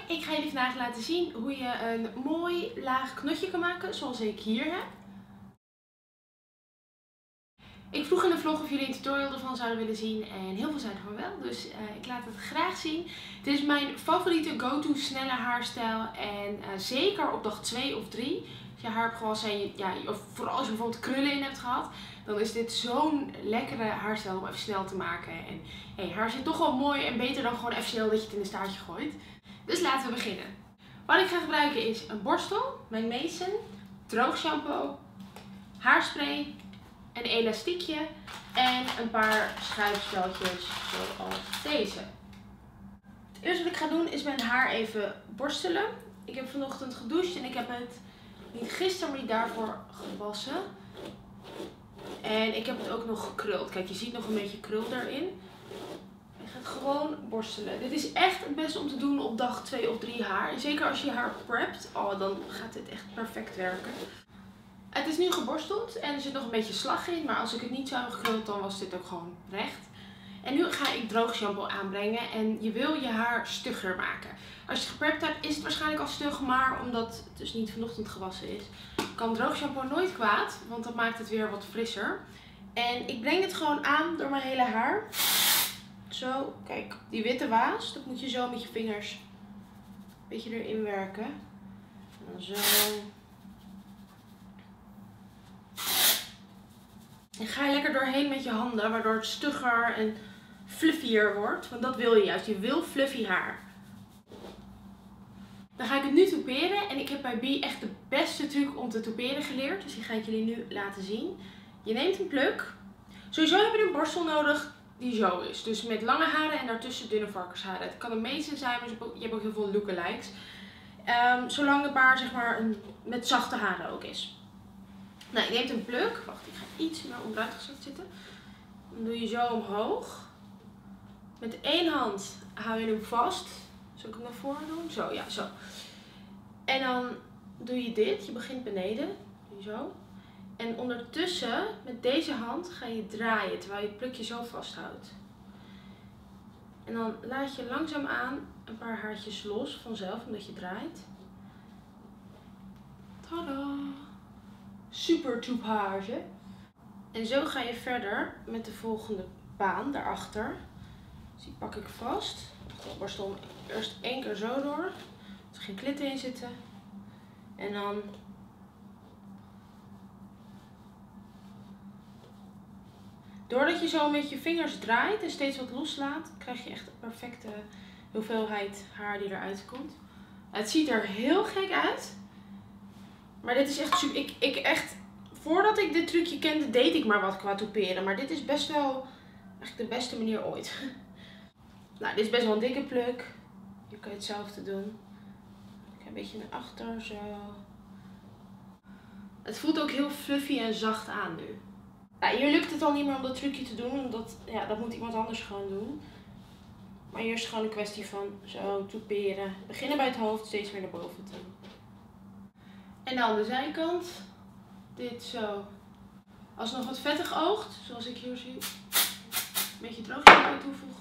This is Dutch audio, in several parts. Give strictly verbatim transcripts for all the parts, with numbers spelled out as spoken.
ik ga jullie vandaag laten zien hoe je een mooi laag knotje kan maken zoals ik hier heb. Ik vroeg in de vlog of jullie een tutorial ervan zouden willen zien en heel veel zeiden van wel, dus uh, ik laat het graag zien. Het is mijn favoriete go-to snelle haarstijl en uh, zeker op dag twee of drie. Als je haar hebt gewassen en je, ja, of vooral als je bijvoorbeeld krullen in hebt gehad, dan is dit zo'n lekkere haarstijl om even snel te maken. En hey, haar zit toch wel mooi en beter dan gewoon even snel dat je het in een staartje gooit. Dus laten we beginnen. Wat ik ga gebruiken is een borstel, mijn Mason, droog shampoo, haarspray, een elastiekje en een paar schuifspeltjes zoals deze. Het eerste wat ik ga doen is mijn haar even borstelen. Ik heb vanochtend gedoucht en ik heb het niet gisteren, maar niet daarvoor gewassen. En ik heb het ook nog gekruld. Kijk, je ziet nog een beetje krul erin. Je gaat gewoon borstelen. Dit is echt het beste om te doen op dag twee of drie haar. En zeker als je je haar prept, oh, dan gaat dit echt perfect werken. Het is nu geborsteld en er zit nog een beetje slag in. Maar als ik het niet zou hebben gekruld, dan was dit ook gewoon recht. En nu ga ik droog shampoo aanbrengen. En je wil je haar stugger maken. Als je het geprept hebt, is het waarschijnlijk al stug. Maar omdat het dus niet vanochtend gewassen is, kan droog shampoo nooit kwaad. Want dat maakt het weer wat frisser. En ik breng het gewoon aan door mijn hele haar. Zo, kijk, die witte waas, dat moet je zo met je vingers een beetje erin werken. En dan zo. En ga je lekker doorheen met je handen, waardoor het stugger en fluffier wordt. Want dat wil je juist, je wil fluffy haar. Dan ga ik het nu toeperen en ik heb bij Bee echt de beste truc om te toeperen geleerd. Dus die ga ik jullie nu laten zien. Je neemt een pluk. Sowieso heb je een borstel nodig die zo is. Dus met lange haren en daartussen dunne varkensharen. Het kan een Mason zijn, maar je hebt ook heel veel lookalikes. Um, zolang de baard zeg maar een, met zachte haren ook is. Nou, je neemt een pluk. Wacht, ik ga iets meer onderuit gezakt zitten. Dan doe je zo omhoog. Met één hand hou je hem vast. Zal ik hem naar voren doen? Zo, ja, zo. En dan doe je dit. Je begint beneden. Doe je zo. En ondertussen, met deze hand, ga je draaien terwijl je het plukje zo vasthoudt. En dan laat je langzaamaan een paar haartjes los vanzelf, omdat je draait. Tada! Super toepage. En zo ga je verder met de volgende baan daarachter. Dus die pak ik vast. Ik borstel hem eerst één keer zo door. Dat er geen klitten in zitten. En dan doordat je zo met je vingers draait en steeds wat loslaat, krijg je echt een perfecte hoeveelheid haar die eruit komt. Het ziet er heel gek uit. Maar dit is echt super. Ik, ik echt, voordat ik dit trucje kende, deed ik maar wat qua toeperen. Maar dit is best wel echt de beste manier ooit. Nou, dit is best wel een dikke pluk. Hier kan je hetzelfde doen. Ik ga een beetje naar achter, zo. Het voelt ook heel fluffy en zacht aan nu. Nou, hier lukt het al niet meer om dat trucje te doen, omdat ja, dat moet iemand anders gewoon doen. Maar hier is het gewoon een kwestie van zo toeperen. Beginnen bij het hoofd, steeds weer naar boven toe. En dan de zijkant. Dit zo. Als het nog wat vettig oogt, zoals ik hier zie, een beetje droog shampoo toevoegen.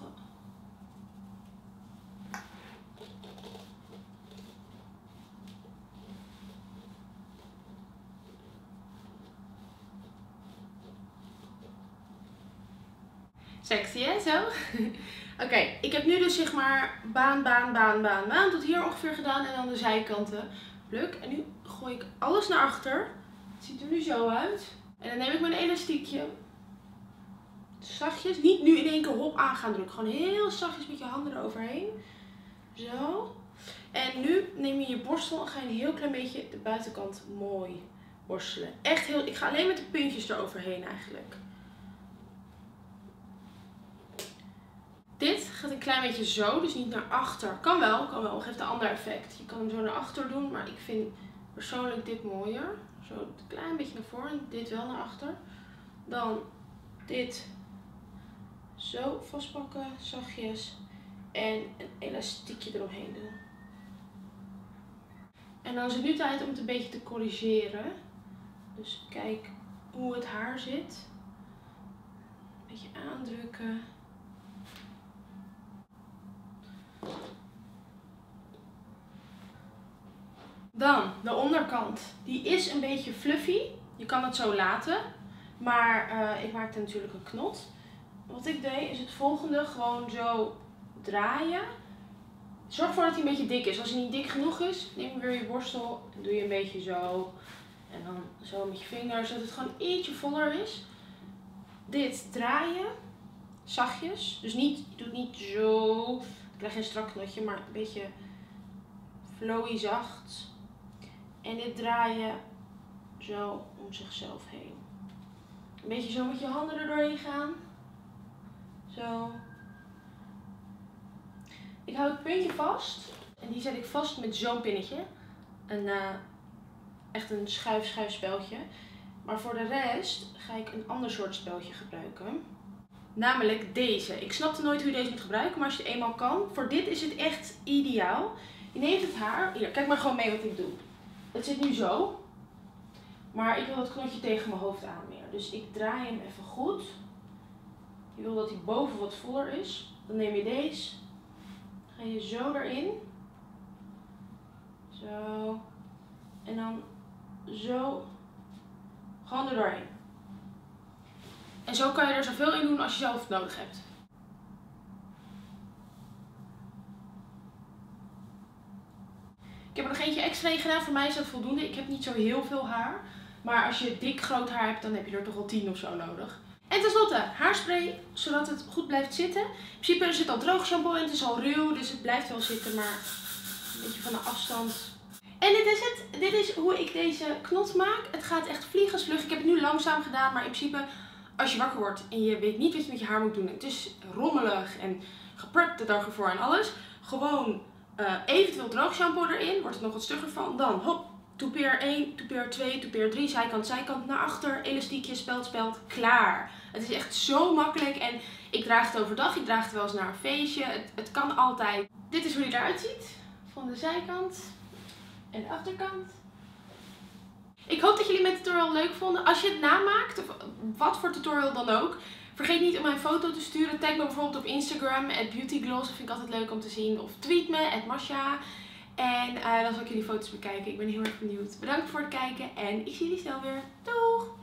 Sexy hè, zo? Oké, okay, ik heb nu dus zeg maar baan, baan, baan, baan, baan tot hier ongeveer gedaan en dan de zijkanten pluk. En nu gooi ik alles naar achter. Het ziet er nu zo uit. En dan neem ik mijn elastiekje. Zachtjes, niet nu in één keer hop aan gaan drukken. Gewoon heel zachtjes met je handen eroverheen. Zo. En nu neem je je borstel en ga je een heel klein beetje de buitenkant mooi borstelen. Echt heel, ik ga alleen met de puntjes eroverheen eigenlijk. Dit gaat een klein beetje zo, dus niet naar achter. Kan wel, kan wel. Geeft een ander effect. Je kan hem zo naar achter doen, maar ik vind persoonlijk dit mooier. Zo een klein beetje naar voren, dit wel naar achter. Dan dit zo vastpakken, zachtjes. En een elastiekje eromheen doen. En dan is het nu tijd om het een beetje te corrigeren. Dus kijk hoe het haar zit. Een beetje aandrukken. Dan de onderkant. Die is een beetje fluffy. Je kan het zo laten. Maar uh, ik maakte natuurlijk een knot. Wat ik deed is het volgende. Gewoon zo draaien. Zorg ervoor dat hij een beetje dik is. Als hij niet dik genoeg is, neem weer je borstel en doe je een beetje zo. En dan zo met je vinger, zodat het gewoon ietsje voller is. Dit draaien. Zachtjes. Dus niet, je doet niet zo. Ik krijg geen strak knotje, maar een beetje flowy zacht. En dit draaien zo om zichzelf heen. Een beetje zo met je handen er doorheen gaan. Zo. Ik hou het puntje vast. En die zet ik vast met zo'n pinnetje. Een, uh, echt een schuif-schuif speldje. Maar voor de rest ga ik een ander soort speldje gebruiken. Namelijk deze. Ik snapte nooit hoe je deze moet gebruiken, maar als je het eenmaal kan. Voor dit is het echt ideaal. Je neemt het haar. Hier, kijk maar gewoon mee wat ik doe. Het zit nu zo. Maar ik wil dat knotje tegen mijn hoofd aan meer. Dus ik draai hem even goed. Je wil dat hij boven wat voller is. Dan neem je deze. Ga je zo erin. Zo. En dan zo. Gewoon er doorheen. En zo kan je er zoveel in doen als je zelf het nodig hebt. Ik heb er nog eentje extra in gedaan. Voor mij is dat voldoende. Ik heb niet zo heel veel haar. Maar als je dik groot haar hebt, dan heb je er toch wel tien of zo nodig. En tenslotte haarspray, zodat het goed blijft zitten. In principe er zit al droog shampoo in, het is al ruw, dus het blijft wel zitten, maar een beetje van de afstand. En dit is het. Dit is hoe ik deze knot maak. Het gaat echt vliegensvlug. Ik heb het nu langzaam gedaan, maar in principe als je wakker wordt en je weet niet wat je met je haar moet doen. Het is rommelig en geprept de dag ervoor en alles. Gewoon uh, eventueel droog shampoo erin, wordt het nog wat stugger van. Dan hop. Toepeer één, toepeer twee, toepeer drie, zijkant, zijkant, naar achter, elastiekje, speld, speld, klaar. Het is echt zo makkelijk en ik draag het overdag, ik draag het wel eens naar een feestje, het, het kan altijd. Dit is hoe hij eruit ziet, van de zijkant en de achterkant. Ik hoop dat jullie mijn tutorial leuk vonden. Als je het namaakt, of wat voor tutorial dan ook, vergeet niet om mij een foto te sturen. Tag me bijvoorbeeld op Instagram, at beautygloss, dat vind ik altijd leuk om te zien. Of tweet me, at Masha. En uh, dan zal ik jullie foto's bekijken. Ik ben heel erg benieuwd. Bedankt voor het kijken en ik zie jullie snel weer. Doeg!